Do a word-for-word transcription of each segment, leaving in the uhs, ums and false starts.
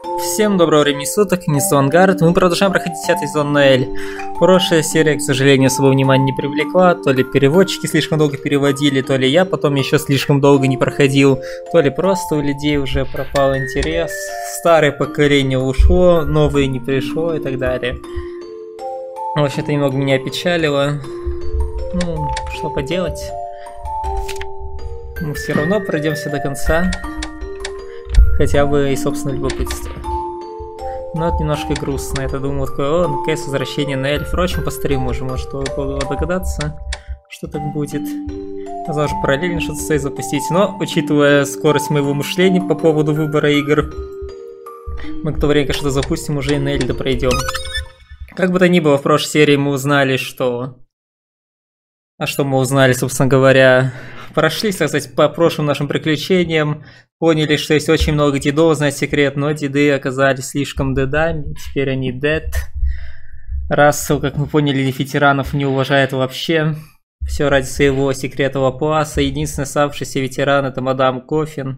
Всем доброго времени суток, не Авангард. Мы продолжаем проходить десятый сезон Ноэль. Прошлая серия, к сожалению, особого внимания не привлекла. То ли переводчики слишком долго переводили, то ли я потом еще слишком долго не проходил, то ли просто у людей уже пропал интерес. Старое поколение ушло, новое не пришло и так далее. В общем, это немного меня опечалило. Ну, что поделать. Мы все равно пройдемся до конца. Хотя бы и собственное любопытство. Но это немножко грустно. Я думал, такое, о, наконец возвращение на Эль. Впрочем, по стриму уже может было догадаться, что так будет. Возможно, параллельно что-то стоит запустить. Но, учитывая скорость моего мышления по поводу выбора игр, мы к тому времени, что запустим, уже и на Эль допройдем. Как бы то ни было, в прошлой серии мы узнали, что... А что мы узнали, собственно говоря... Прошлись, так сказать, по прошлым нашим приключениям, поняли, что есть очень много дедов, знать секрет, но деды оказались слишком дедами, теперь они дед. Рассел, как мы поняли, ветеранов не уважает вообще. Все ради своего секретного пласа. Единственный оставшийся ветеран — это мадам Коффин.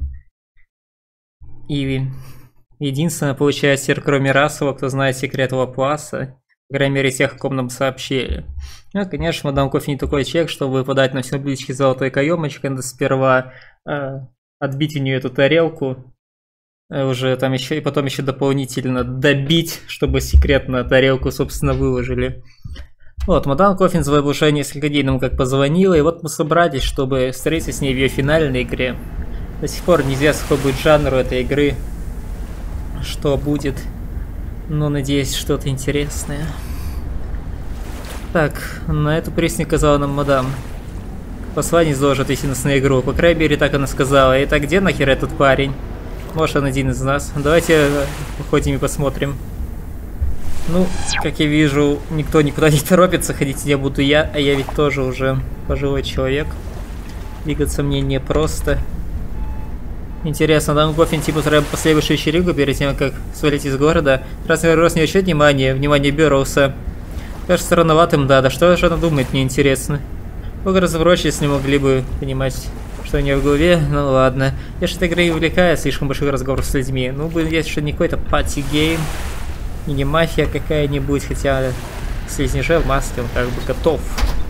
И единственное, получается, кроме Рассела, кто знает секретного пласа. По крайней мере, тех, о ком нам сообщили. Ну, конечно, мадам Коффин не такой человек, чтобы подать на все блюдечки золотой каемочкой. Надо сперва э, отбить у нее эту тарелку. Э, уже там еще и потом еще дополнительно добить, чтобы секретно тарелку, собственно, выложили. Вот, мадам Коффин уже несколько дней нам как позвонила, и вот мы собрались, чтобы встретиться с ней в ее финальной игре. До сих пор неизвестно, какой будет жанр у этой игры, что будет. Но надеюсь, что-то интересное. Так, на эту пресс не сказала нам мадам. Посланец должен отвести нас на игру. По крайней мере, так она сказала. Итак, где нахер этот парень? Может, он один из нас. Давайте походим и посмотрим. Ну, как я вижу, никто никуда не торопится. Ходить не буду я, а я ведь тоже уже пожилой человек. Двигаться мне непросто. Интересно, там Коффин типа устраивал последующую вечеринку перед тем, как свалить из города. Раз на раз не обращает внимание, внимание Бёрроуса. Кажется странноватым, да, да что же она думает, мне интересно. Только разобраться, если могли бы понимать, что у нее в голове, ну ладно. Я же этой игрой увлекаюсь, слишком больших разговоров с людьми. Ну, будет есть, что не какой-то пати-гейм, и не мафия какая-нибудь, хотя слизняже в маске он как бы готов.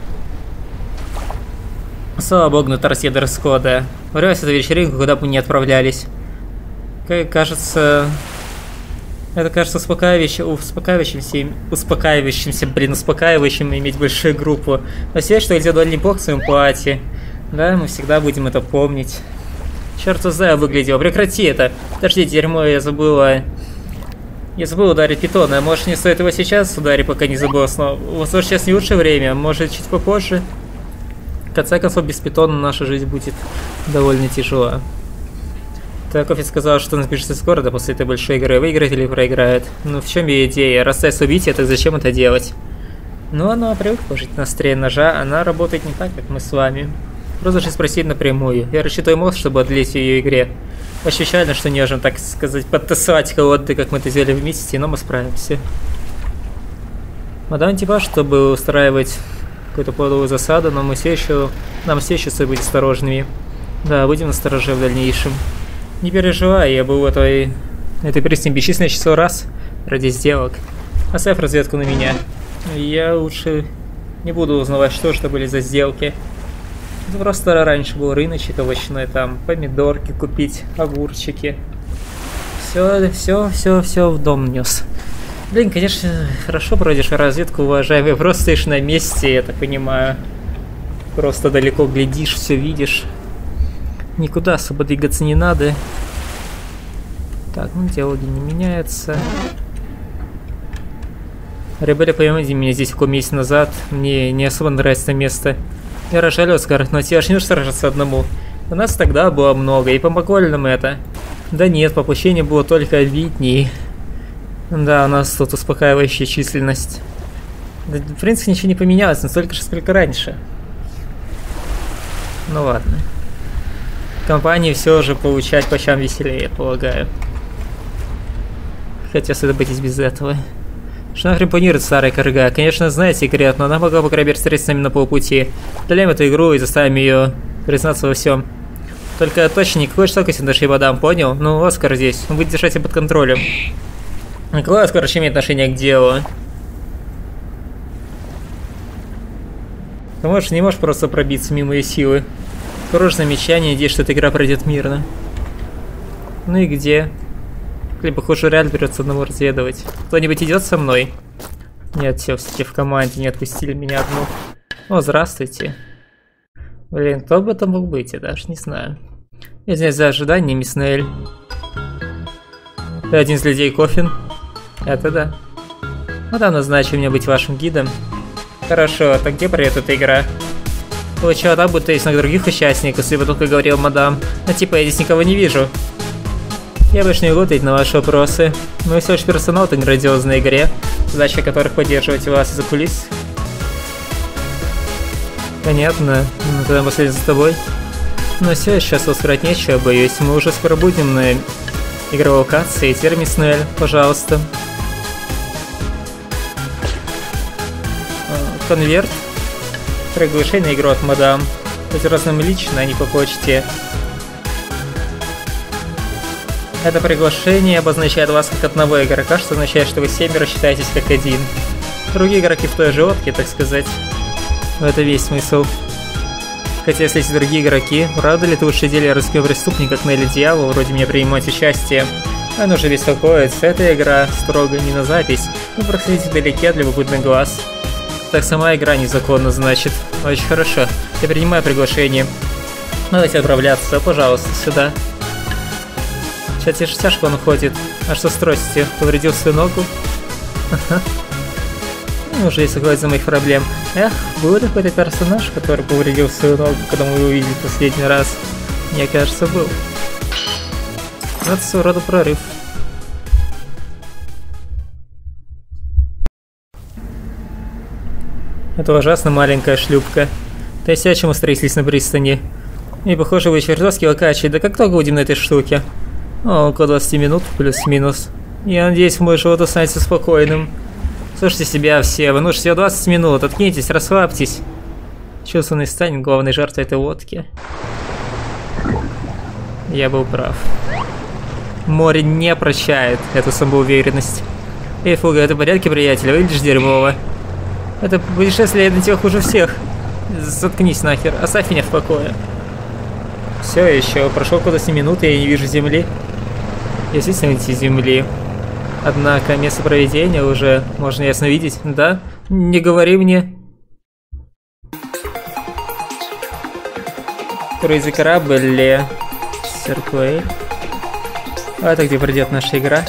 Слава богу, на торсе дресс-кода. Врываясь эту вечеринку, куда бы мы не отправлялись. Как кажется... Это кажется успокаивающим, успокаивающимся, успокаивающимся, блин, успокаивающим иметь большую группу. Но все, что идет дальний бог в своем платье. Да, мы всегда будем это помнить. Черт знаю, выглядело. Прекрати это. Подожди, дерьмо, я забыла. Я забыл ударить питона. Может, не стоит его сейчас ударить, пока не забыл снова. Возможно, сейчас не лучшее время. Может, чуть попозже. В конце концов, без питона наша жизнь будет довольно тяжела. Так, Коффин сказал, что он сбежит из города после этой большой игры. Выиграет или проиграет? Ну, в чем ее идея? Раз Тесс убить, так зачем это делать? Ну, она привыкла жить на острие ножа. Она работает не так, как мы с вами. Просто же спросить напрямую. Я рассчитываю мозг, чтобы отлить в ее игре. Ощущально, что не можем, так сказать, подтасовать кого-то, как мы это сделали вместе, но мы справимся. Мадам типа, чтобы устраивать какую-то плодовую засаду, но мы все еще... Нам все еще стоит быть осторожными. Да, будем настороже в дальнейшем. Не переживай, я был в этой... этой пресне бесчисленное число раз ради сделок. Оставь разведку на меня. Я лучше не буду узнавать, что что были за сделки. Это просто раньше был рыночек овощной, там помидорки купить, огурчики. Все, все, все, все в дом нес. Блин, конечно, хорошо проводишь разведку, уважаемый. Просто стоишь на месте, я так понимаю. Просто далеко глядишь, все видишь. Никуда особо двигаться не надо. Так, ну диалоги не меняются. Ребята, поймите меня здесь около месяца назад. Мне не особо нравится место. Я рожалил, скажет, но тебе аж не нужно сражаться одному. У нас тогда было много, и помогло ли нам это? Да нет, попущение было только обидней. Да, у нас тут успокаивающая численность. Да, в принципе, ничего не поменялось, настолько же, сколько раньше. Ну ладно. Компании все же получать по щам веселее, я полагаю. Хотя стоит обойтись без этого. Что нахрен планирует старая корга? Конечно, знает секрет, но она могла, по крайней мере, встретиться с нами на полпути. Доляем эту игру и заставим ее признаться во всем. Только точно никакой жестокости нашей мадам, понял? Ну, Оскар здесь, он будет держать себя под контролем. Какой Оскар вообще имеет отношение к делу? Ты можешь, не можешь просто пробиться мимо ее силы. Хорошее замечание, надеюсь, что эта игра пройдет мирно. Ну и где? Или, похоже, реально придется одному разведывать. Кто-нибудь идет со мной? Нет, все, все в команде не отпустили меня одну. О, здравствуйте. Блин, кто бы это мог быть, я даже не знаю. Извиняюсь за ожидание, мисс Нейль. Ты один из людей Коффин? Это да. Мадам назначил меня быть вашим гидом. Хорошо, так где пройдет эта игра? Получила так, будто есть много других участников, если бы только говорил мадам. Но типа я здесь никого не вижу. Я больше не могу ответить на ваши вопросы. Мы всего лишь персонал в этой грандиозной игре, задача которых поддерживать вас из-за кулис. Понятно. Ну тогда мы следим за тобой. Но все, сейчас вас сказать нечего, боюсь. Мы уже скоро будем на игровой локации. Теперь, мисс Нейль, пожалуйста. Конверт. Приглашение на игру от мадам. Хоть разным лично, а не по почте. Это приглашение обозначает вас как одного игрока, что означает, что вы семеро считаетесь как один. Другие игроки в той же лодке, так сказать. В это весь смысл. Хотя если эти другие игроки, правда ли ты лучше деле русского преступника, как Нелли Дьявол, вроде меня принимать участие? А нужно беспокоиться, эта игра строго не на запись. Вы проходите вдалеке от любопытных глаз. Так сама игра незаконна, значит. Очень хорошо. Я принимаю приглашение. Давайте отправляться, пожалуйста, сюда. Сейчас тяжко он ходит. А что с тростью? Повредил свою ногу? Ага. Ну, уже если говорить за моих проблем. Эх, был какой-то персонаж, который повредил свою ногу, когда мы его увидели в последний раз. Мне кажется, был. Это своего рода прорыв. Это ужасно маленькая шлюпка. То есть о чем мы встретились на пристани? И похоже, вы чертовски локачи. Да как только будем на этой штуке? О, около двадцати минут, плюс-минус. Я надеюсь, мой живот останется спокойным. Слушайте себя все, вы нужно всего двадцать минут, откиньтесь, расслабьтесь. Чувственный станет главной жертвой этой лодки. Я был прав. Море не прощает эту самоуверенность. Эй, Фуга, это в порядке, приятель? Выглядишь дерьмово. Это путешествие на тебя хуже всех. Заткнись нахер, оставь меня в покое. Все еще, прошло около семи минут, и я не вижу земли. Я здесь найти земли. Однако место проведения уже можно ясно видеть, да? Не говори мне. Круизный корабль Серклей. А это где пройдет наша игра?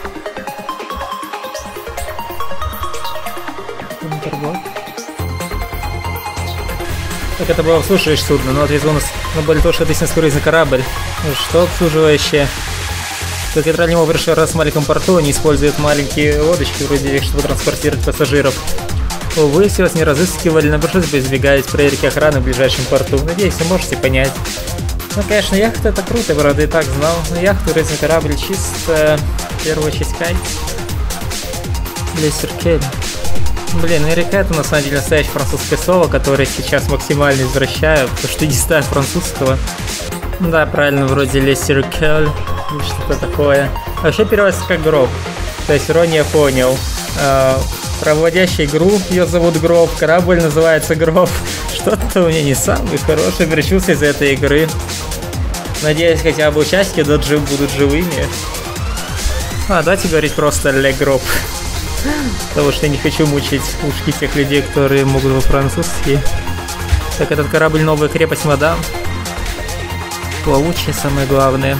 Так это было обслуживающее судно, но отвезло нас на более то, что это круизный корабль. Что обслуживающее? Как кафедральный образ раз в маленьком порту, они используют маленькие лодочки вроде их, чтобы транспортировать пассажиров. Увы, все вас не разыскивали, но пришлось бы избегать проверки охраны в ближайшем порту. Надеюсь, вы можете понять. Ну, конечно, яхта это круто, правда, и так знал. Но яхта, круизный корабль, чисто в первую очередь кайф. Лессеркель. Блин, наверняка это на самом деле настоящее французское слово, которое сейчас максимально извращаю, потому что не знаю французского. Да, правильно, вроде Лессеркель. Что-то такое. Вообще переводится как гроб. То есть ирония понял. Э, проводящий игру, ее зовут Гроб, корабль называется Гроб. Что-то у меня не самый хороший причувствие из этой игры. Надеюсь, хотя бы участники доджи будут живыми. А, давайте говорить просто Ле Гроб. Потому что я не хочу мучить ушки тех людей, которые могут по-французски. Так, этот корабль новая крепость мадам. Плавучая, самое главное.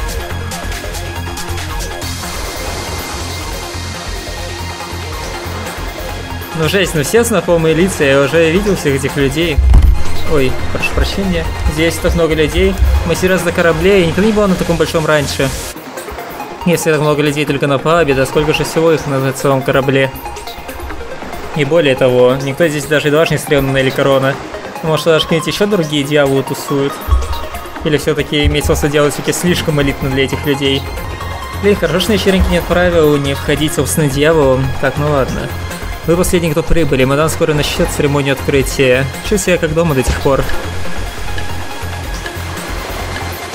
Ну жесть, ну все знакомые лица, я уже видел всех этих людей. Ой, прошу прощения. Здесь так много людей. Мы серьезно на корабле, и никогда не было на таком большом раньше. Если так много людей только на палубе, да сколько же всего их на целом корабле. И более того, никто здесь даже едва не стрелянный на Нелли Корона. Может, даже какие-нибудь еще другие дьяволы тусуют. Или все-таки имеет смысл делать все-таки слишком элитно для этих людей. Блин, хорошо, что на вечеринке нет правил не входить, собственно, дьяволом. Так, ну ладно. Вы последний, кто прибыли. Мадам скоро начнет церемонию открытия. Чувствую себя как дома до тех пор.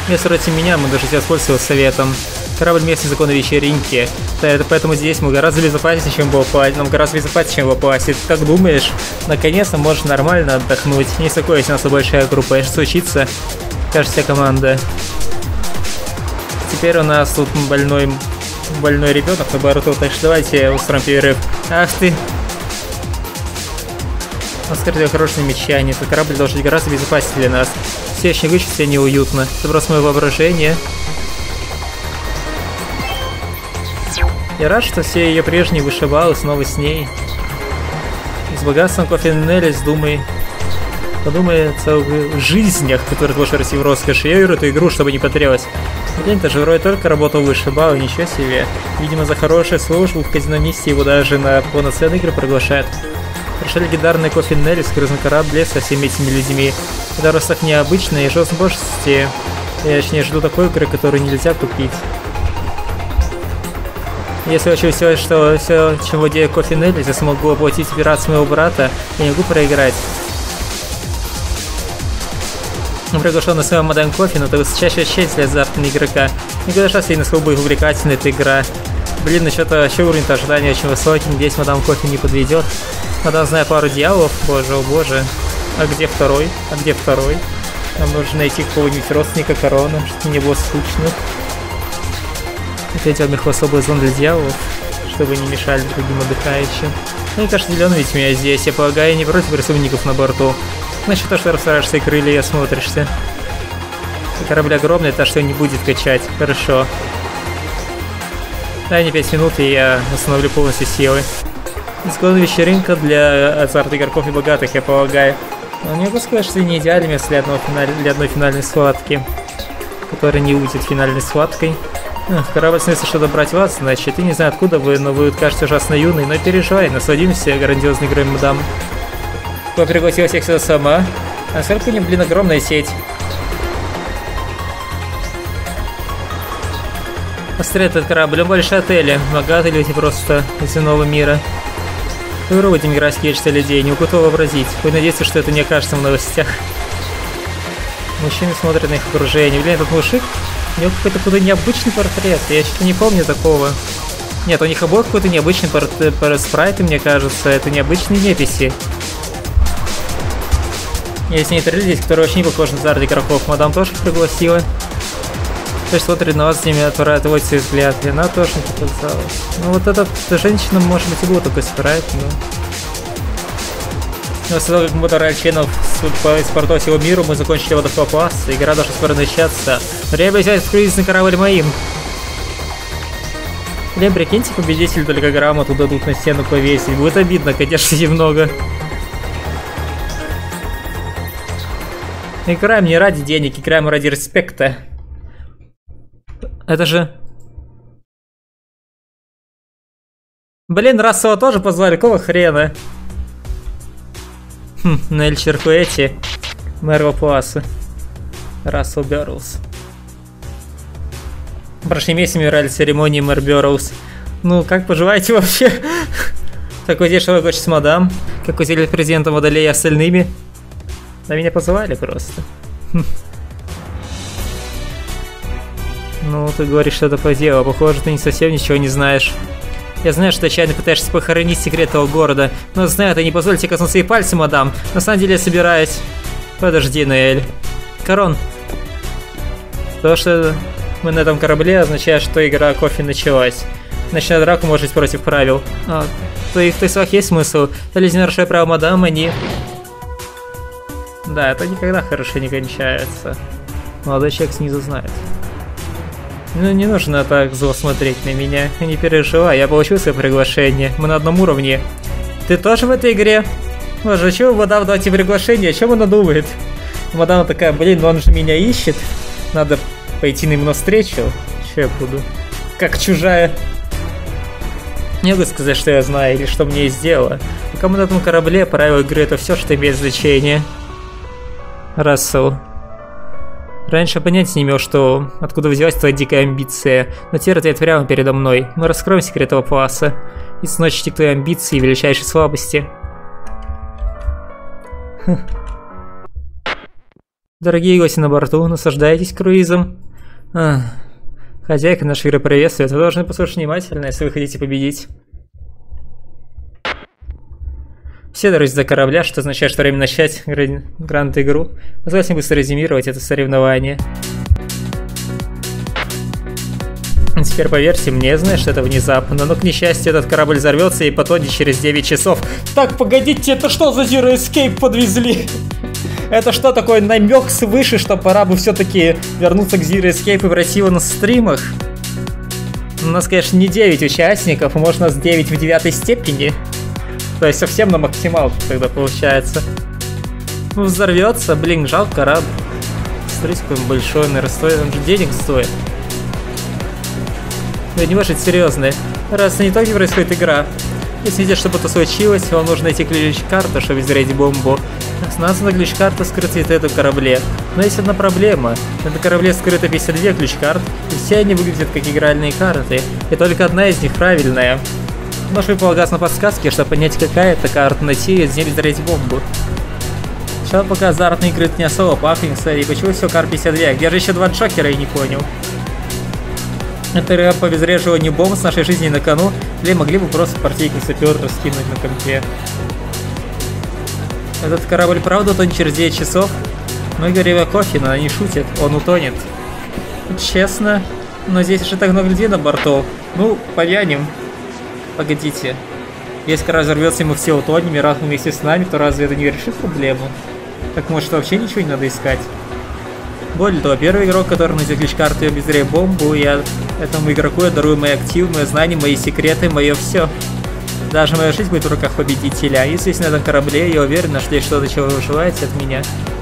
Если против меня, мы даже воспользоваться советом. Корабль местной законной вечеринки. Поэтому здесь мы гораздо безопаснее, чем в Опласе. Нам гораздо безопаснее, чем в Опласе. Ты так думаешь? Наконец-то можешь нормально отдохнуть. Не такое, если у нас большая группа. Что случится? Кажется, команда. Теперь у нас тут больной, больной ребенок на борту. Так что давайте устроим перерыв. Ах ты! У нас скорее хорошее замечание. Этот корабль должен быть гораздо безопаснее для нас. Все еще не выучат себя неуютно. Это просто мое воображение. Я рад, что все ее прежние вышибалы снова с ней. С богатством кофе Нелли, с думой. Подумай о целых жизнях, которые ты можешь расти в роскоши. Я верю эту игру, чтобы не потерялась. Блин, ты же вроде только работал вышибал, ничего себе. Видимо, за хорошую службу в казино миссии его даже на полноценные игры приглашают. Хорошо, легендарный кофе Нелли скрылся на корабле со всеми этими людьми. Это раз так необычно и жестокости. Я еще не жду такой игры, которую нельзя купить. Если очень все, что все, чем владеет кофе Нелли, я смогу оплатить операцию моего брата, я не могу проиграть. Он приглашен на своего мадам кофе, но это высочайшая честь для азартного игрока. Никогда шанс и насколько будет увлекательной эта игра. Блин, насчет вообще уровень ожидания очень высокий, надеюсь, мадам кофе не подведет. Мадам, зная пару дьяволов, боже, о боже. А где второй? А где второй? Нам нужно найти какого-нибудь родственника короны, чтобы не было скучно. Ответил их в особый зон для дьяволов, чтобы не мешали другим отдыхающим. Ну и кажется, зеленый ведь меня здесь. Я полагаю, не против рисунников на борту. Насчет того, что расстраиваешься и крылья смотришься. Корабль огромный, так что не будет качать. Хорошо. Дай мне пять минут, и я восстановлю полностью силы. Склонная вечеринка для азартных игроков и богатых, я полагаю. Но не могу сказать, что не идеальный место для, одного финаль... для одной финальной схватки, которая не будет финальной схваткой. Эх, корабль снится что-то брать вас, значит, я не знаю откуда вы, но вы кажется ужасно юный, но переживай, насладимся грандиозной игрой, мадам. Вы пригласила всех сюда сама? А сколько у нее, блин, огромная сеть. Посмотри, этот корабль, он больше отеля. Богатые люди просто из иного мира. Вы вроде мигральские чисто людей, не укутал вообразить. Вы надеетесь, что это не окажется в новостях. Мужчины смотрят на их окружение. Блин, этот мужик, у него какой-то какой-то необычный портрет. Я что-то не помню такого. Нет, у них обоих какой-то необычный портрет, спрайты, мне кажется. Это необычные неписи. Есть некоторые люди, которые очень не похожи на азартных игроков. Мадам тоже пригласила. То есть смотрит на вас, с ними отводит свой взгляд. И она тоже не показалась. Ну вот эта женщина, может быть, и была такой спрайт, но... После того, как мы подорали членов из портов всего мира, мы закончили водофлоп класса. Игра должна скоро начаться. Время взять круизный корабль моим. Блин, прикиньте, победителю только грамоту дадут на стену повесить. Будет обидно, конечно, немного. Играем не ради денег, играем ради респекта. Это же... Блин, Рассела тоже позвали, какого хрена? Хм, Нель Черкуэти, мэр Лапласа. Рассел Бёрлс. В прошлом месяце мы играли церемонии мэр Бёрлс. Ну, как поживаете вообще? Как вы здесь человек с мадам? Как вы сделали президентом Водолея и остальными? Да меня позвали просто. Ну, ты говоришь что-то по делу. Похоже, ты не совсем ничего не знаешь. Я знаю, что ты отчаянно пытаешься похоронить секрет этого города, но знаю, ты не позвольте коснуться ей пальцем, мадам. На самом деле я собираюсь... Подожди, Нель. Корон. То, что мы на этом корабле, означает, что игра кофе началась. Начинать драку может быть против правил. А, в твоих словах есть смысл? Это нарушая право, мадам, они... Да, это никогда хорошо не кончается. Молодой человек снизу знает. Ну, не нужно так зло смотреть на меня. Не переживай, я получил свое приглашение. Мы на одном уровне. Ты тоже в этой игре? Боже, чего мадам дайте приглашение? О чем она думает? Мадам такая, блин, ну он же меня ищет. Надо пойти на ему навстречу. Че я буду? Как чужая. Не могу сказать, что я знаю или что мне сделала. Пока мы на этом корабле, правила игры это все, что имеет значение. Рассел. Раньше понятия не имел, что откуда взялась твоя дикая амбиция, но теперь ответ прямо передо мной. Мы раскроем секрет этого класса. И сночите твои амбиции и величайшей слабости. Дорогие гости на борту, наслаждайтесь круизом. Ах. Хозяйка нашей игры приветствует. Вы должны послушать внимательно, если вы хотите победить. Все дорожки до корабля, что означает, что время начать гранд-игру. Позвольте быстро резюмировать это соревнование. Теперь поверьте мне, знаешь, что это внезапно, но к несчастью этот корабль взорвется и потонет через девять часов. Так, погодите, это что за Zero Escape подвезли? Это что, такой намек свыше, что пора бы все-таки вернуться к Zero Escape и пройти его на стримах? У нас, конечно, не девять участников, может, у нас девять в девятой степени. То есть совсем на максималку тогда получается. Ну, взорвется, блин, жалко корабль. Смотрите, какой он большой, наверное, стоит, он же денег стоит. Да не может серьезно. Раз не так происходит игра. Если видишь, что что-то случилось, вам нужно найти ключ-карту, чтобы взрыть бомбу. Основная ключ-карта скрыта в этом корабле. Но есть одна проблема. На этом корабле скрыто пятьдесят две ключ-карт, и все они выглядят как игральные карты. И только одна из них правильная. Можешь полагаться на подсказки, чтобы понять, какая это карта, найти и из нее взрыть бомбу. Сначала пока азартные игры не особо пахнет, кстати, почему все карт пятьдесят две? Где же еще два Джокера, я не понял. Это игра по обезвреживанию бомб с нашей жизни на кону, или могли бы просто партийку сапёров скинуть на компе. Этот корабль правда утонет через девять часов? Мы говорим о кофе, но они шутят, он утонет. Честно, но здесь же так много людей на борту. Ну, повянем. Погодите. Если корабль взорвется и мы все утонем, и раз мы вместе с нами, то разве это не решит проблему? Так может вообще ничего не надо искать? Более того, первый игрок, который найдет ключ-карту и обезвредит бомбу, я этому игроку я дарую мои активы, мои знания, мои секреты, мое все. Даже моя жизнь будет в руках победителя. А если на этом корабле, я уверен, что есть что-то, чего вы желаете от меня.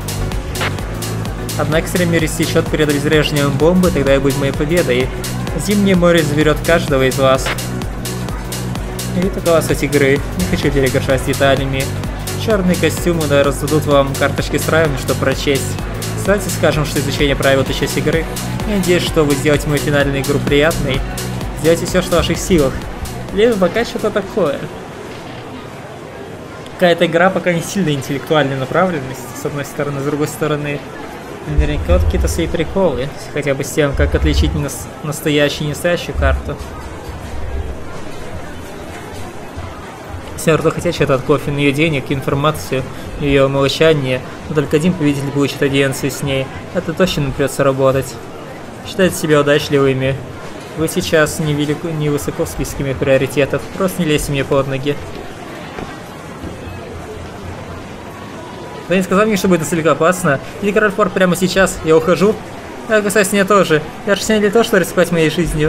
Однако время растечет перед обезвреживанием бомбы, тогда и будет моей победой. Зимнее море заберет каждого из вас. И такова суть игры. Не хочу перегружать с деталями. Черные костюмы, да, раздадут вам карточки с правилами, чтобы прочесть. Кстати, скажем, что изучение правил — это часть игры. Я надеюсь, что вы сделаете мою финальную игру приятной. Сделайте все, что в ваших силах. Либо пока что-то такое. Какая-то игра пока не сильно интеллектуальной направленности, с одной стороны, с другой стороны, наверняка какие-то свои приколы. Хотя бы с тем, как отличить настоящую и ненастоящую карту. Все равно хотят что-то от кофе, на ее денег, информацию, ее молчание, но только один победитель получит аудиенцию с ней. Это точно придется работать. Считайте себя удачливыми. Вы сейчас не, велико, не высоко в списке моих приоритетов, просто не лезьте мне под ноги. Вы не сказали мне, что будет настолько опасно? Или Корольфор прямо сейчас? Я ухожу? А, кстати, меня тоже. Я же не то, что рисковать моей жизнью.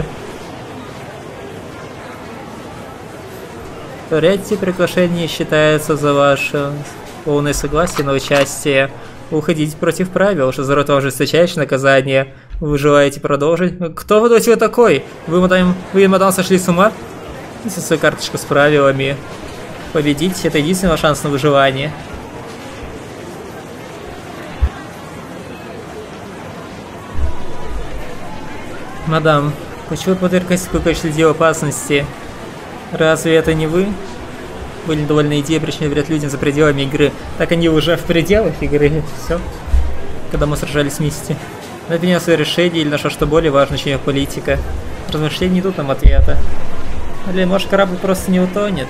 Третье приглашение считается за ваше полное согласие на участие. Уходить против правил, что за это ожесточайшее наказание. Вы желаете продолжить? Кто вы, вы такой? Вы, мадам, вы, мадам, сошли с ума? Несите свою карточку с правилами. Победить — это единственный шанс на выживание. Мадам, почему вы подвергаетесь такой количеству дел опасности? Разве это не вы? Были довольны идеи, причиной вред людям за пределами игры. Так они уже в пределах игры. Все. Когда мы сражались вместе. Но это не свое решение или нашла что более важное, чем политика. Размышления не идут нам ответа. Или может корабль просто не утонет?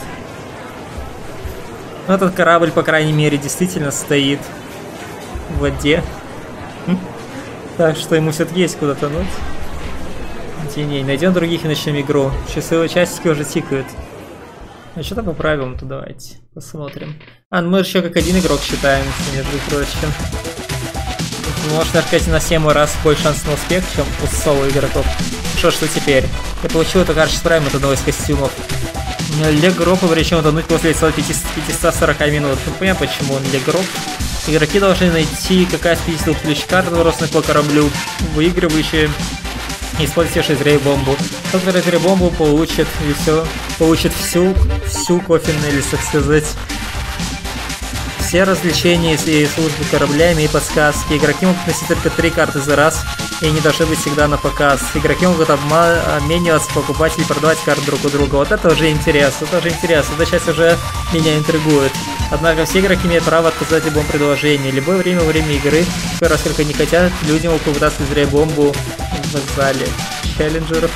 Но этот корабль, по крайней мере, действительно стоит в воде. Так что ему все-таки есть куда тонуть. Теней. Найдем других и начнем игру. Часы участники уже тикают. А что-то по правилам-то давайте посмотрим. А, ну мы еще как один игрок считаем, между прочим. Может, даже сказать, на семь раз больше шанс на успех, чем у соло игроков. Что, что теперь? Я получил эту карточку с правилами от одного из костюмов. Легроп обречен утонуть после пятисот сорока минут. Не понимаю, почему он легроп. Игроки должны найти какая-то пятьдесят ключ-карт, набросанных по кораблю, выигрывающие. Используйте шизрей бомбу. Тот, кто разрей бомбу, получит и все, получит всю, всю кофейную, или так сказать, все развлечения и службы кораблями и подсказки. Игроки могут носить только три карты за раз, и они должны быть всегда на показ. Игроки могут обмениваться, покупать или продавать карты друг у друга. Вот это уже интересно, это уже интересно. Эта часть уже меня интригует. Однако все игроки имеют право отказать в любом предложении. Любое время во время игры, раз только не хотят, люди могут попытаться взять бомбу в зале. Челленджеров.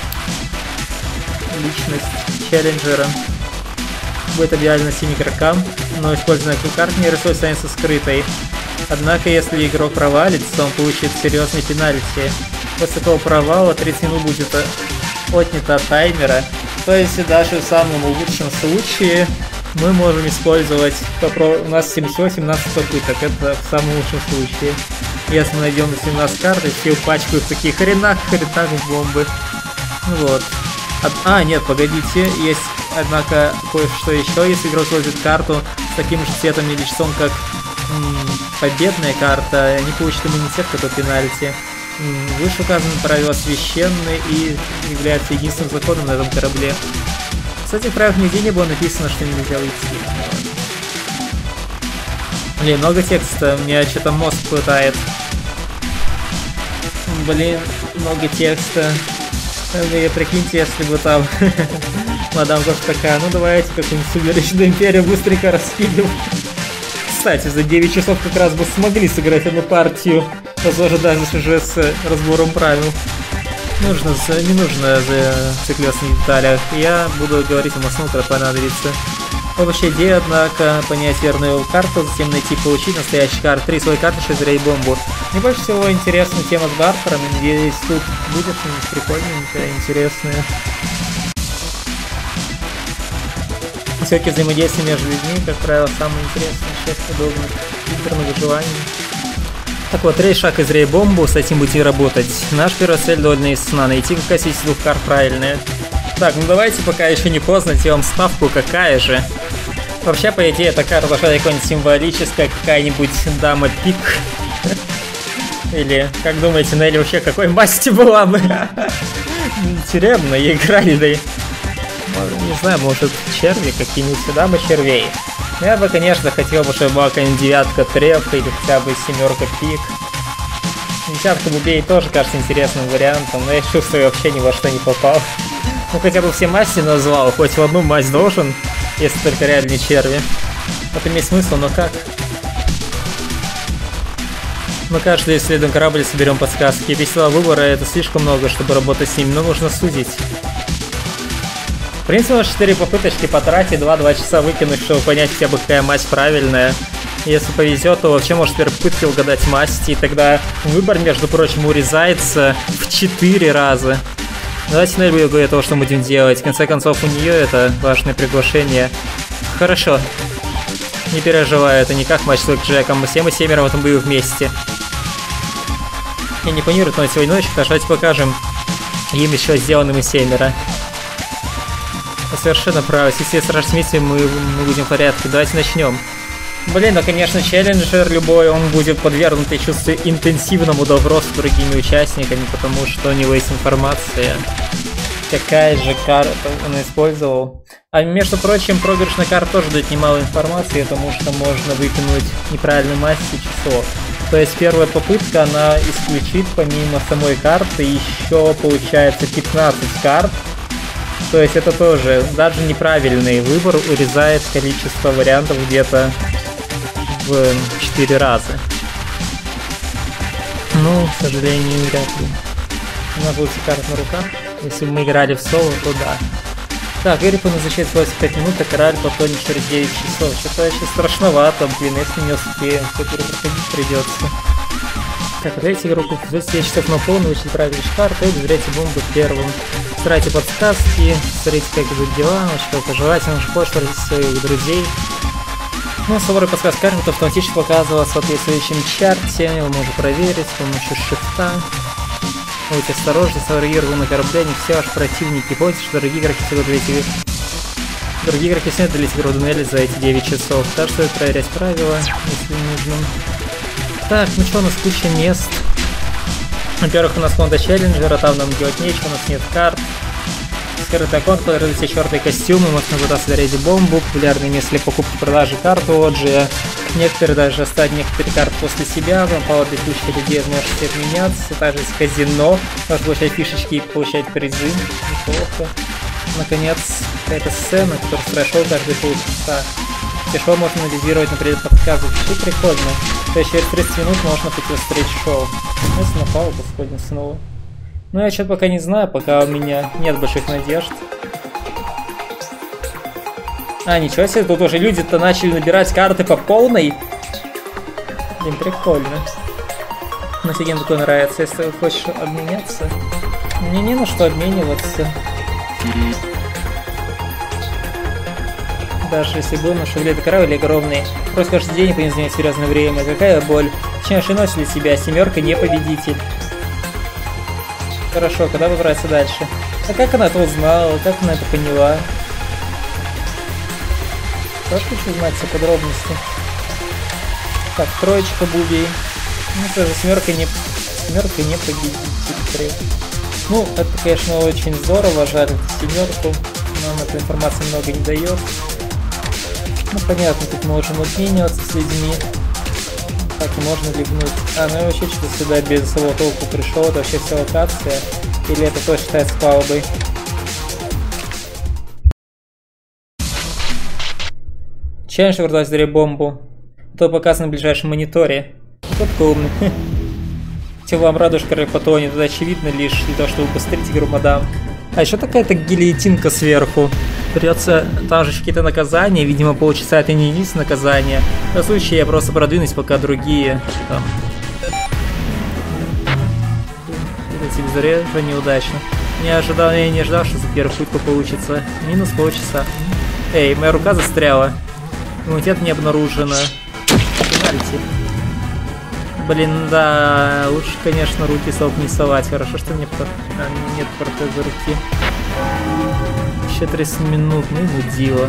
Личность челленджера будет объявлена всем игрокам, но использованная карта не рисует останется скрытой. Однако, если игрок провалится, он получит серьезный пенальти. После такого провала тридцать минут будет отнято от таймера. То есть даже в самом лучшем случае мы можем использовать, у нас всего семнадцать попыток, это в самом лучшем случае. Если мы найдем семнадцать карт, и все упачкают в таких хренах, хренах в бомбы. Вот. А, нет, погодите, есть, однако, кое-что еще. Если игрок сложит карту с таким же цветом или числом, как м, победная карта, они получат иммунитет к этой пенальти. Выше указаны правила священны и являются единственным законом на этом корабле. Кстати, в правилах нигде не было написано, что нельзя уйти. Блин, много текста, меня что-то мозг пытает. Блин, много текста. И прикиньте, если бы там мадам тоже такая, ну давайте какую-нибудь сумеречную империю быстренько распилим. Кстати, за девять часов как раз бы смогли сыграть одну партию, возможно, даже уже с разбором правил. Нужно, не нужно зацикливаться на деталях. Я буду говорить о основном, когда понадобится. Общая идея, однако, понять верную карту, затем найти, получить настоящий карт, три свои карты, шесть зрей бомбу. Мне больше всего интересна тема с бартером, надеюсь, тут будет что-нибудь прикольненькое, интересное. Все-таки взаимодействие между людьми, как правило, самое интересное, часть подобных игр на выживание. Так вот, третий шаг из рей-бомбу, с этим будете работать. Наш первая цель довольно ясна, найти какая из двух карт правильная. Так, ну давайте, пока еще не поздно, сделаем ставку, какая же. Вообще, по идее, эта карта должна быть какая-нибудь символическая, какая-нибудь дама пик. Или, как думаете, Нелли вообще какой масти была бы? Тюремно, играли, да и... Не знаю, может, черви какие-нибудь, дамы червей. Я бы, конечно, хотел бы, чтобы была какая-нибудь девятка трепка или хотя бы семерка пик. Десятка бубей тоже кажется интересным вариантом, но я чувствую, вообще ни во что не попал. Ну хотя бы все масти назвал, хоть в одну масть должен, если только реально не черви. Это имеет смысл, но как? Мы каждый исследуем корабль и соберем подсказки. Весела выбора это слишком много, чтобы работать с ними, но нужно судить. В принципе, на четыре попыточки потратить, два-два часа выкинуть, чтобы понять хотя бы какая масть правильная. Если повезет, то вообще может в первой попытке угадать масти, и тогда выбор, между прочим, урезается в четыре раза. Давайте Нель будет говорить того, что мы будем делать. В конце концов, у нее это важное приглашение. Хорошо. Не переживай, это не как матч с Джеком. Мы все мы семеро в этом бою вместе. Я не планирую, но сегодня ночью давайте покажем им еще сделанным и семеро. Совершенно правы. Если сражаться вместе, мы, мы будем в порядке. Давайте начнем. Блин, ну конечно, челленджер любой, он будет подвергнут, я чувствую, интенсивному допросу с другими участниками, потому что у него есть информация. Какая же карта он использовал. А между прочим, проигрышная карта тоже дает немало информации, потому что можно выкинуть неправильную масть и число. То есть первая попытка, она исключит помимо самой карты еще, получается, пятнадцать карт. То есть это тоже, даже неправильный выбор урезает количество вариантов где-то в четыре раза. Ну, к сожалению, вряд ли. У нас будет карт на руках. Если бы мы играли в соло, то да. Так, Эрику назначает двадцать пять минут, а кораль потонет через девять часов. Что-то еще страшновато, блин, если не успеем, то перепроходить придется. Так, отдайте игроку двадцать девять часов на полную, вычислить правильную карту и взрывайте бомбу первым. Старайте подсказки, смотрите, как идут дела, что пожелательно, что хочешь своих друзей. Ну, собор подсказки карты автоматически показывала в соответствующем чарте, его можно проверить с помощью шифта. Будьте осторожны, сорвированы на корабле, не все ваши противники. Помните, что дорогие игроки всегда долетели. Другие игроки всегда долетели в Нелли за эти девять часов. Так что проверять правила, если нужно. Так, ну что, у нас куча мест. Во-первых, у нас конта челленджера, там нам делать нечего, у нас нет карт. Скрытый аккаунт, который все черные костюмы, можно пытаться зарядить бомбу, популярные места для покупки продажи карты Оджия. Некоторые даже оставят некоторые карты после себя, вам по одной куче людей можете обменяться. Также из казино, можно получать фишечки и получать призы. Неплохо. Наконец, какая-то сцена, которая спрашивала каждый полчаса. И шоу можно анализировать, например, подсказки. Что прикольно. То есть через тридцать минут можно противостоять шоу. Если на паузу сходим снова. Ну я что-то пока не знаю, пока у меня нет больших надежд. А, ничего себе, тут уже люди-то начали набирать карты по полной. Блин, прикольно. Мне офигенно такое нравится, если хочешь обменяться. Мне не на что обмениваться. Даже если бы наши билеты корабль огромные. Просто каждый день по ним занимать серьезное время. Какая боль. Точнее, носит для себя. Семерка не победитель. Хорошо, когда выбраться дальше? А как она это узнала? Как она это поняла? Тоже хочу знать все подробности. Так, троечка бубей. Ну, тоже семерка не, семерка не победитель. Ну, это, конечно, очень здорово, жаль семерку. Нам эта информация много не дает. Ну, понятно, тут можем обмениваться с людьми. Так и можно легнуть. А, ну и вообще что-то сюда без особого толку пришел. Это вообще вся локация. Или это тоже считается палубой? Челлендж вырвать даре бомбу. То показано на ближайшем мониторе. Кто умный. Тем вам радужка потонет. Это очевидно лишь для того, чтобы убыстрить игру, мадам. А еще такая-то гильотинка сверху. Придется, там же какие-то наказания, видимо, полчаса это не единственное наказание. В этом случае я просто продвинусь, пока другие там. Это безоружие неудачно. Не ожидал, я не ожидал, что за первую пытку получится. Минус полчаса. Эй, моя рука застряла. Иммунитет не обнаружено. Пенальти. Блин, да, лучше, конечно, руки сок не совать. Хорошо, что мне про... а, нет протеза руки. Еще тридцать минут, ну и мудила.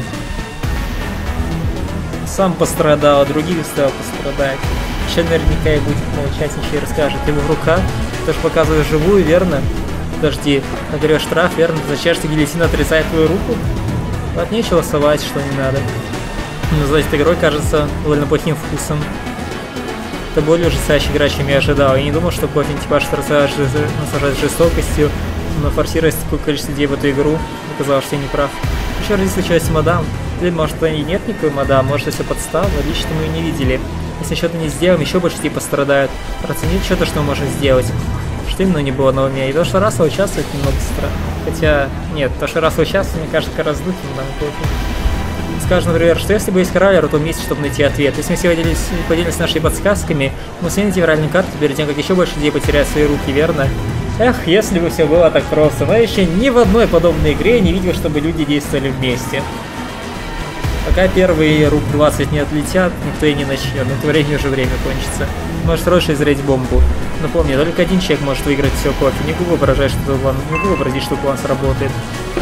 Сам пострадал, а других стал пострадать. Еще наверняка и будет молчать, ничего и расскажет. Его рука, ты же показываешь живую, верно? Подожди, нагрешь штраф, верно? Зачем что гильотина отрезает твою руку? Вот нечего совать, что не надо. Назвать этой игрой кажется довольно плохим вкусом. Это более ужасающая игра, чем я ожидал. Я не думал, что кофе типаж насажать жестокостью, но форсировать такое количество идей в эту игру, оказалось, что я не прав. Еще раз случилось мадам. Или может и нет никакой мадам, может это все подстава, лично мы ее не видели. Если что-то не сделаем, еще больше людей пострадают. Проценить что-то, что мы можем сделать. Что именно не было на уме. И то, что Рассел участвует, немного странно. Хотя, нет, то, что Рассел участвует, мне кажется, как раз духи мадам кофе. Скажем, например, что если бы есть король, то вместе, чтобы найти ответ. Если мы все поделились, поделились нашими подсказками, мы смените виральную карту перед тем, как еще больше людей потеряют свои руки, верно? Эх, если бы все было так просто. Но я еще ни в одной подобной игре не видел, чтобы люди действовали вместе. Пока первые рук двадцать не отлетят, никто и не начнет. На это время уже время кончится. Можешь срочно изрыть бомбу. Но помни, только один человек может выиграть все кофе. Не могу воображать, что план, не могу вообразить, что план сработает.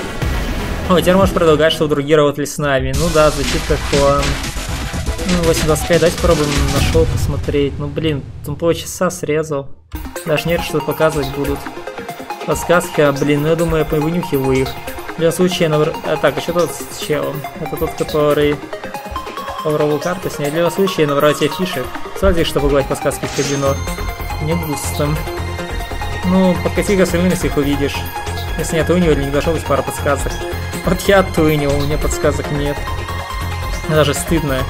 О, теперь можешь предлагать, что другие работали с нами. Ну да, звучит как план. Ну, восемь двадцать пять, давайте попробуем на шоу посмотреть. Ну блин, там полчаса срезал. Даже нет, что показывать будут. Подсказки, а блин, ну я думаю, я вынюхиваю их. В любом случае, навр... а, так, а что тот с челом? Это тот, который ковровую карту снял. В любом случае, набрал тебе фишек. Сразу, чтобы гладить подсказки в казино. Не густо. Ну, подкати-ка остальным, если их увидишь. Если нет у него, или не должно быть пара подсказок. Вот я туинил, у меня подсказок нет. Мне даже стыдно.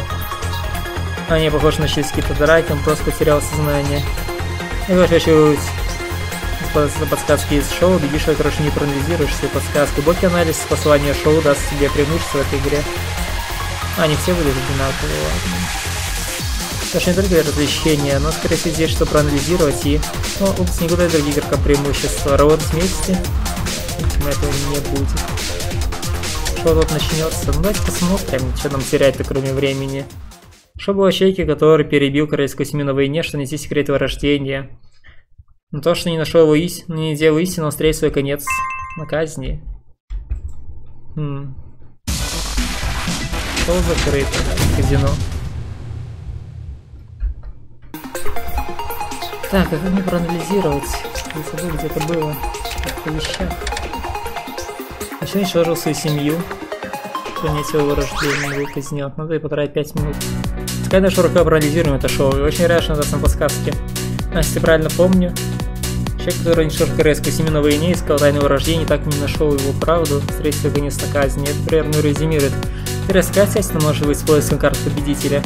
А не похож на какие-то драки, он просто потерял сознание. Я хочу подсказки из шоу, бегишь, короче, не проанализируешь все подсказки. Глубокий анализ послания шоу даст тебе преимущество в этой игре. А, не все выглядят одинаковые, ладно. Даже не только развлечения, но скорее всего здесь, что проанализировать и... Ну, упс, не куда других игрокам преимущества. Работать вместе? Видимо, этого не будет. Что тут начнется? Ну давайте посмотрим, что нам терять-то кроме времени. Что было Шейки, который перебил королевскую семью на войне, что нести секрет его рождения. Но то, что не нашел его истину, не делал истину, он встретил свой конец на казни. Хм. Что закрыто? Казино. Так, а как мне проанализировать? Я забыл, где это было. В вещах. Еще уничтожил свою семью. Понять его рождения, его казнет. Надо и потратить пять минут. Такая наша рука проанализируем это шоу. И очень рад, что даст нам подсказки. А если правильно помню, человек, который уничтожил корейскую семью на войне, искал тайну его рождения, так и не нашел его правду, встретил конец на казни. Это примерно резюмирует Резкая, естественно, может быть использовать карту победителя.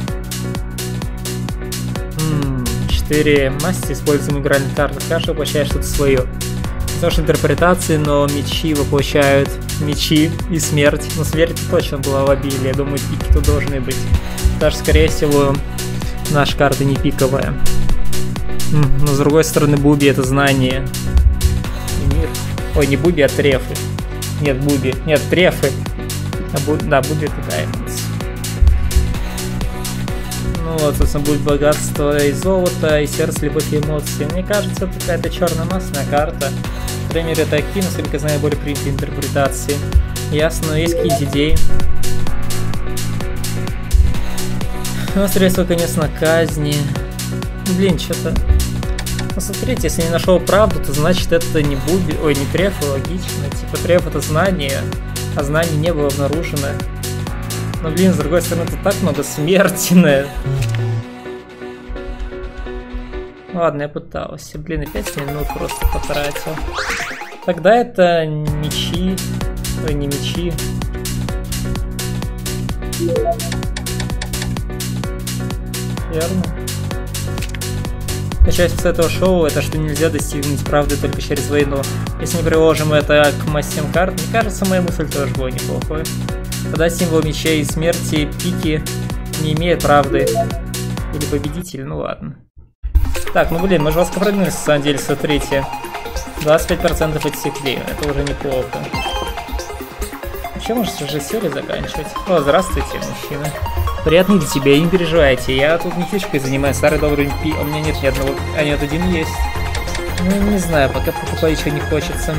четыре масти используем игральных карт. Каждый воплощает что-то свое. Тоже интерпретации, но мечи воплощают мечи и смерть. Но смерть точно была в обилии. Я думаю, пики тут должны быть. Даже, скорее всего, наша карта не пиковая. Но с другой стороны, Буби — это знание. И мир. Ой, не Буби, а Трефы. Нет, Буби. Нет, Трефы. А бу... Да, Буби — это Даймондс. Ну вот, собственно, будет богатство и золото, и сердце, любовь и эмоции. Мне кажется, это какая-то черная масляная карта. По крайней мере, такие, насколько я знаю, более принятые интерпретации. Ясно, но есть какие-то идеи. Ну, средства, конечно, казни. Блин, что-то... Ну, смотрите, если не нашел правду, то значит это не Буби... Ой, не Треф, логично. Типа Треф — это знание, а знаний не было обнаружено. Но, блин, с другой стороны, тут так много смерти, на... Ладно, я пытался. Блин, и пять минут просто потратил. Тогда это мечи. Ой, не мечи. Верно. Часть этого шоу — это что нельзя достигнуть правды только через войну. Если не приложим это к мастям карт, мне кажется, моя мысль тоже была неплохой. Когда символ мечей и смерти пики не имеет правды. Или победитель, ну ладно. Так, ну блин, мы жестко прыгнули, на самом деле, смотрите. двадцать пять процентов отсекли, это уже неплохо. Вообще, может, уже серию заканчивать? О, здравствуйте, мужчина. Приятно для тебя, не переживайте, я тут не фишкой занимаюсь, старый добрый пи... У меня нет ни одного... А, нет, один есть. Ну, не знаю, пока покупать еще не хочется.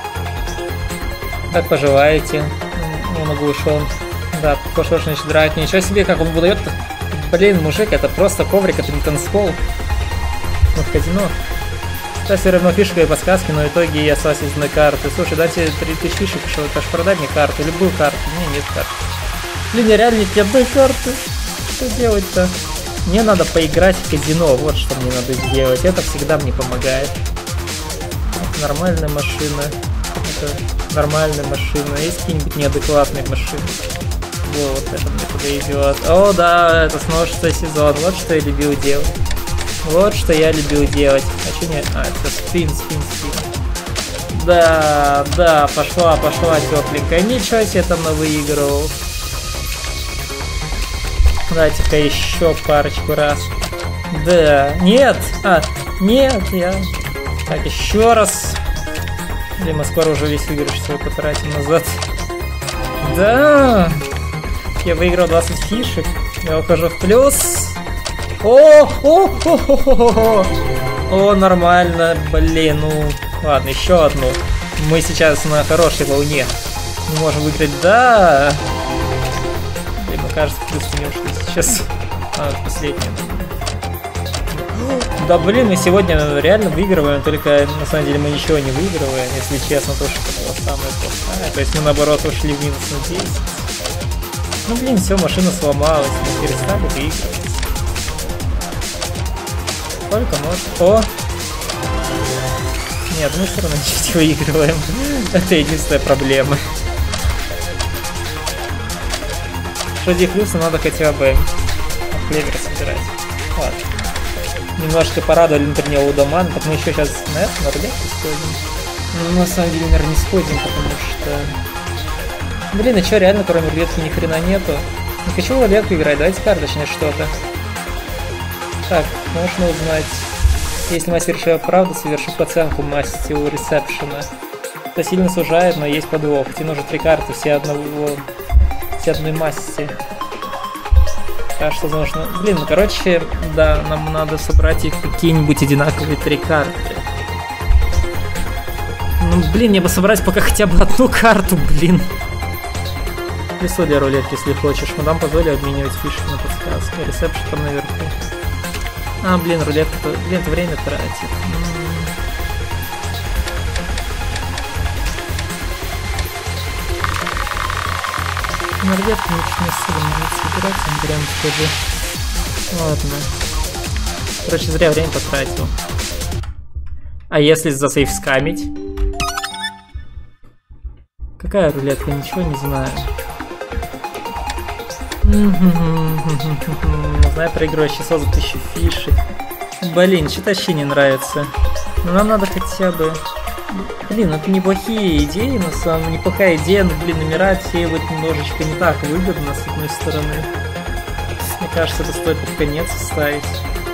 Как поживаете? Ну, могу ушел. Да, похож, что начать драть. Ничего себе, как он выдает. Блин, мужик, это просто коврик, это не танцпол. Ну, в казино. Сейчас все равно фишка и подсказки, но в итоге я остался из одной карты. Слушай, дайте три тысячи фишек, что это ж продай мне карту, любую карту. Мне нет карты. Блин, я реально нет ни одной карты. Что делать-то? Мне надо поиграть в казино, вот что мне надо сделать. Это всегда мне помогает. Это нормальная машина. Это нормальная машина. Есть какие-нибудь неадекватные машины? Вот, это мне подойдет. О, да, это снова шестой сезон. Вот что я любил делать. Вот что я любил делать. А что не... А, это спин, спин, спин. Да, да, пошла, пошла тепленькая. Ничего себе там навыигрывал. Дайте-ка еще парочку раз. Да, нет, а, нет, я... Так, еще раз. Или мы скоро уже весь выигрыш свой потратим назад. Да, я выиграл двадцать фишек. Я ухожу в плюс. О, о, о, о, о, о, нормально, блин, ну, ладно, еще одну. Мы сейчас на хорошей волне. Мы можем выиграть, да. Блин, мне кажется, плюс не ушли сейчас. А, последняя. Да, блин, мы сегодня реально выигрываем, только на самом деле мы ничего не выигрываем, если честно, то что это было самое плохое. То есть мы наоборот ушли в минус на десять. Ну, блин, все, машина сломалась, мы перестали выигрывать. Сколько может? О! Нет, мы все равно чуть выигрываем. Это единственная проблема. Что плюсы надо хотя бы клевер собирать. Ладно. Немножко порадовали, например, у Домана, так мы еще сейчас на это, на рулетку сходим. Ну, на самом деле, наверное, не сходим, потому что... Блин, а что, реально, кроме рулетки ни хрена нету? Не хочу в рулетку играть, давайте карточное что-то. Так, можно узнать, если мастер решает правду, совершив оценку масти у ресепшена. Это сильно сужает, но есть подвох. Тебе нужно три карты, все одного, все одной масти. Так что нужно... Блин, ну короче, да, нам надо собрать их какие-нибудь одинаковые три карты. Ну, блин, мне бы собрать пока хотя бы одну карту, блин. Лесо для рулетки, если хочешь. Мадам позволили обменивать фишки на подсказки. Ресепшн там наверху. А, блин, рулетка, блин, это время тратит. На рулетку ничего не особо нравится играть, он прям скажу. Ладно. Короче, зря время потратил. А если засейвскамить? Какая рулетка? Ничего не знаю. Знаю, проигрывающий созу тысячу фишек. Блин, что-то вообще не нравится. Но нам надо хотя бы... Блин, это неплохие идеи, на самом деле, неплохая идея, но, блин, номера отсеивать немножечко не так выгодно, с одной стороны. Мне кажется, это стоит под конец ставить.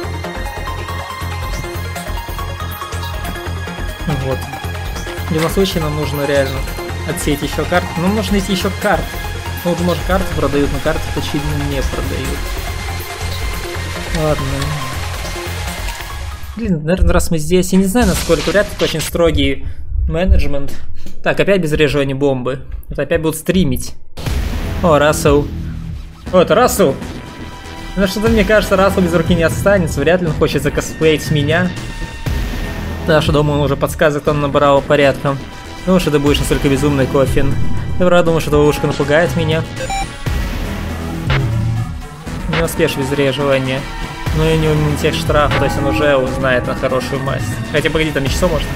Вот. В любом случае нам нужно реально отсеять еще карты. Нам нужно найти еще карты. Ну, вот, может, карты продают, но карты, очевидно, не продают. Ладно. Блин, наверное, раз мы здесь, я не знаю, насколько, вряд ли это очень строгий менеджмент. Так, опять безреживание бомбы. Это опять будут стримить. О, Рассел. О, это Рассел. Ну, что-то мне кажется, Рассел без руки не останется. Вряд ли он хочет закосплеить меня. Да, что, думаю, он уже подсказывает, он набрал порядком. Думаю, что ты будешь настолько безумный, Коффин. Я правда думаю, что эта ловушка напугает меня. Не успеешь безреживание. Ну и не иммунитет штрафа, то есть он уже узнает на хорошую масть. Хотя, погоди, там часов можно.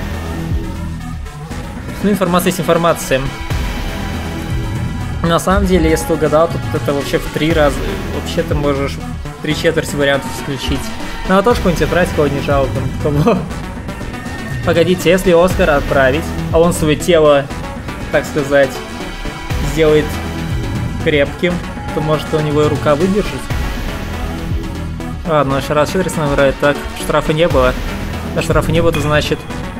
Ну, информация есть информация. На самом деле, если ты угадал, то это вообще в три раза. Вообще ты можешь три четверти вариантов исключить. Ну, а тоже какой-нибудь отправить, кого не жалко. Кого? Погодите, если Оскара отправить, а он свое тело, так сказать, сделает крепким, то может у него и рука выдержит. Ладно, еще раз четыреста набирает. Так, штрафа не было. А штрафа не было, это значит...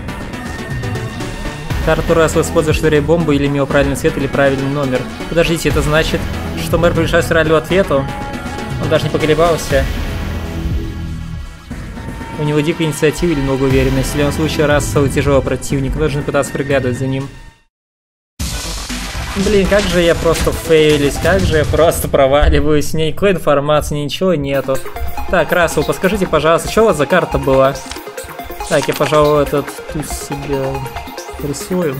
Карту раз вы используешь рей-бомбу или имел правильный цвет или правильный номер. Подождите, это значит, что мэр приближается к реальному ответу? Он даже не поколебался. У него дикая инициатива или много уверенности. В любом случае, Рассел тяжелый противник. Нужно пытаться приглядывать за ним. Блин, как же я просто фейлюсь, как же я просто проваливаюсь. Никакой информации, ничего нету. Так, Рассел, подскажите, пожалуйста, что у вас за карта была? Так, я, пожалуй, этот туз себе рисую.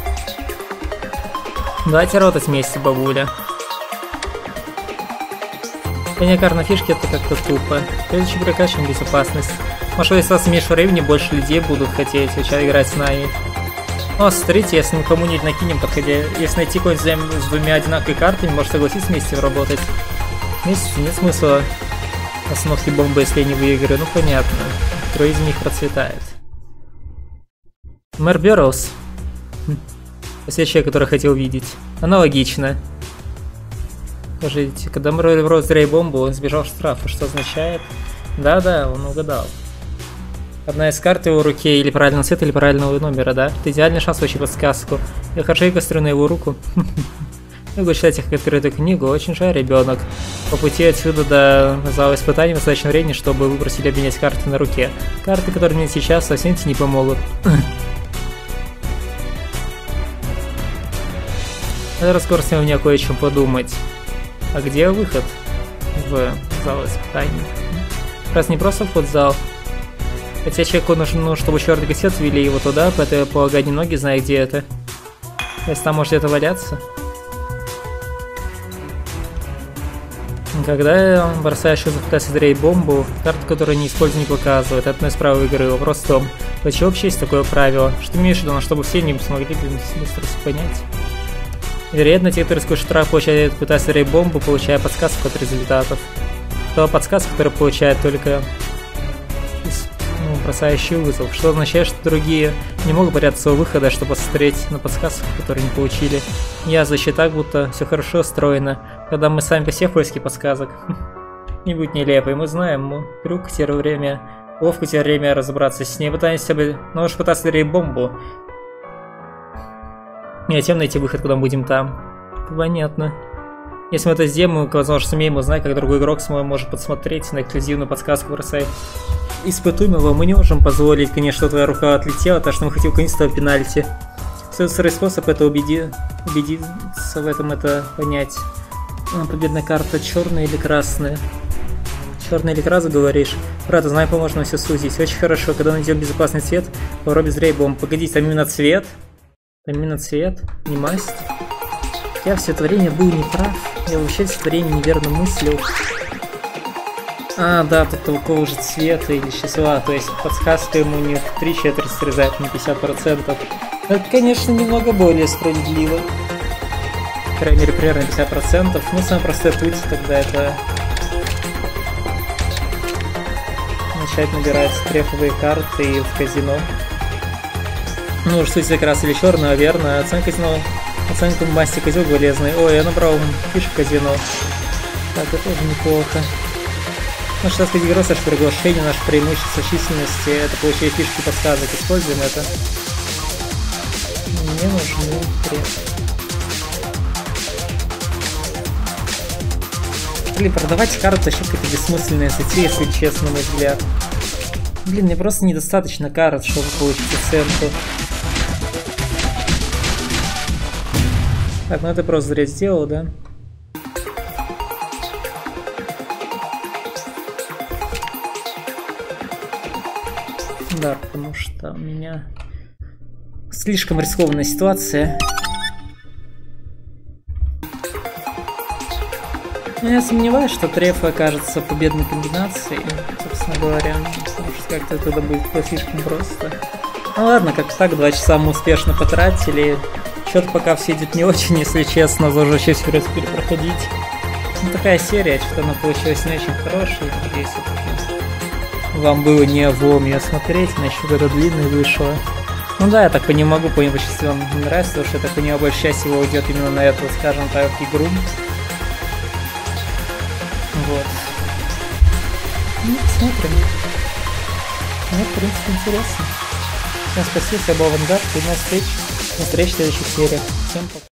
Давайте работать вместе, бабуля. Хранение карт на фишке это как-то тупо. Следующий прокачиваем безопасность. Может, если у вас меньше времени, больше людей будут хотеть играть с нами. О, смотрите, если мы кому-нибудь накинем, подходя, если найти какой-нибудь с двумя одинаковыми картами, может согласиться вместе работать. Вместе нет смысла остановки бомбы, если я не выиграю. Ну понятно. Трое из них процветает. Мэр Бёрроуз. Последний человек, который хотел видеть. Аналогично. Скажите, когда мэр Бёрроуз рей бомбу, он сбежал штрафа, что означает? Да-да, он угадал. Одна из карт в его руке или правильного цвета, или правильного номера, да? Это идеальный шанс получить подсказку. Я хорошенько строю на его руку. Я буду читать их открытую книгу, очень жаль, ребенок. По пути отсюда до зала испытаний достаточно времени, чтобы вы просили обменять карты на руке. Карты, которые мне сейчас совсем не помогут. Это разговор с ним мне кое о чем подумать. А где выход в зал испытаний? Раз не просто вход в зал. Хотя человеку нужно, чтобы черный кассет ввели его туда, поэтому я полагаю, немногие знают, где это. Если там может где-то валяться. Когда я бросаю еще запытаться рей бомбу, карту, которую не использую, не показывает. Это одно из правил игры. Вопрос в том, почему вообще есть такое правило? Что имеешь в виду, чтобы все не смогли быстро понять? Вероятно, те, которые сквозь штраф получают, пытаются рей бомбу, получая подсказку от результатов. То подсказка, которая получает только ну, бросающий вызов, что означает, что другие не могут бояться своего выхода, чтобы посмотреть на подсказку, которую не получили. Я защищаю так, будто все хорошо устроено, когда мы сами по себе в поиске подсказок. Не будь нелепой, мы знаем, мы трюк теряем время, ловко теряем время разобраться с ней, пытаемся бы, ну уж пытаться рей бомбу. И затем найти выход, когда мы будем там. Понятно. Если мы это сделаем, мы, возможно, сумеем узнать, как другой игрок свой может подсмотреть на эксклюзивную подсказку бросает. Испытуем его, мы не можем позволить, конечно, что твоя рука отлетела, так что мы хотим конечного пенальти. Второй способ это убеди... убедиться в этом, это понять. Победная карта черная или красная? Черная или красная, говоришь? Правда, знаю, поможет все сузить. Очень хорошо, когда найдем безопасный цвет, попробуй без рей-бомб. Погодите, там именно цвет? Там именно цвет, не масть. Я все это время был неправ. Я вообще все это время неверно мыслил. А, да, тут такого же цвета или числа. То есть подсказка ему не в три четверти срезает, не пятьдесят процентов. Это, конечно, немного более справедливо. По крайней мере, примерно пятьдесят процентов. Ну, самый простой путь тогда это начать набирать трефовые карты и в казино. Ну, уж суть как раз или черную, верно. Оценка казино. Оценка масти козел полезный. Ой, я набрал фишек казино. Так, это тоже неплохо. Наш штатский герой, наше приглашение, наше преимущество численности. Это получение фишки подсказок. Используем это. Мне нужны треф. Блин, продавать карты вообще какая-то бессмысленная затея, если честно, на мой взгляд. Блин, мне просто недостаточно карт, чтобы получить оценку. Так, ну это просто зря сделал, да? Да, потому что у меня слишком рискованная ситуация. Я сомневаюсь, что треф окажется победной комбинацией, собственно говоря, потому что как-то тогда будет слишком просто. Ну ладно, как так, два часа мы успешно потратили. Что-то пока все идет не очень, если честно, уже шесть раз перепроходить. Ну такая серия, что-то она получилась не очень хорошей. Надеюсь, вам было не облом ее смотреть, она еще какая-то длинная вышла. Ну да, я так не могу понять, если вам не нравится, потому что я так понимаю, большая часть его уйдет именно на эту, скажем так, игру. Вот. Ну, посмотрим. Мне, в принципе, интересно. Всем спасибо, я был Авангард, и до новых встреч. До встречи в следующих сериях. Всем пока.